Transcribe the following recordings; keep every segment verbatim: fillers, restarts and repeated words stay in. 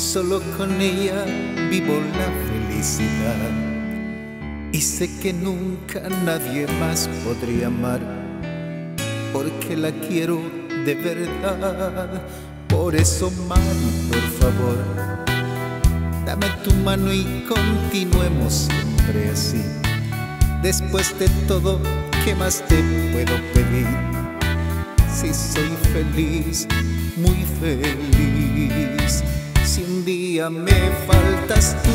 Solo con ella vivo la felicidad y sé que nunca nadie más podría amar, porque la quiero de verdad. Por eso, Mari, por favor, dame tu mano y continuemos siempre así. Después de todo, ¿qué más te puedo pedir? Si soy feliz, muy feliz. Si un día me faltas tú,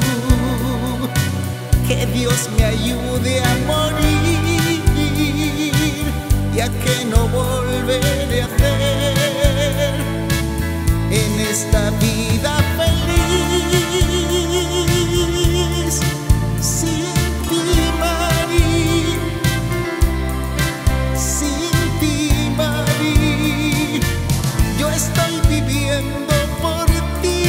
que Dios me ayude a morir, ya que no volveré a hacer en esta vida feliz. Sin ti, Mari, sin ti, Mari, yo estoy viviendo por ti.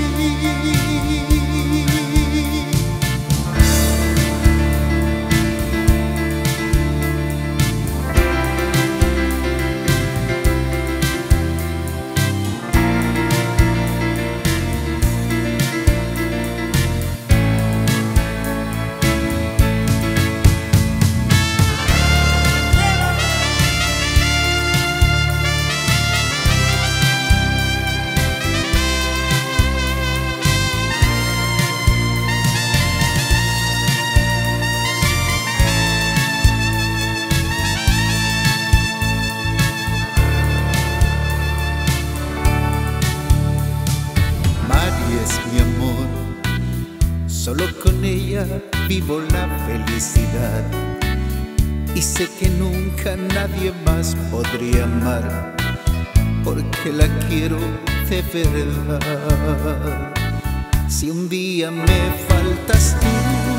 Es mi amor, solo con ella vivo la felicidad y sé que nunca nadie más podría amar, porque la quiero de verdad. Si un día me faltas tú,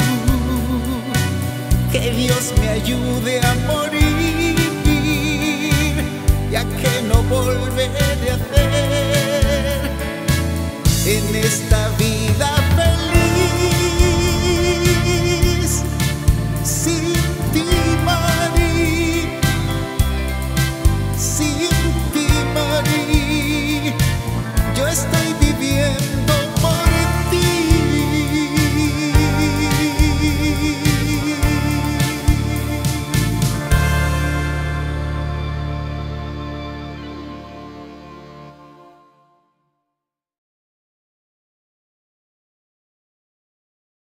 que Dios me ayude a morir, ya que no volveré a hacer en esta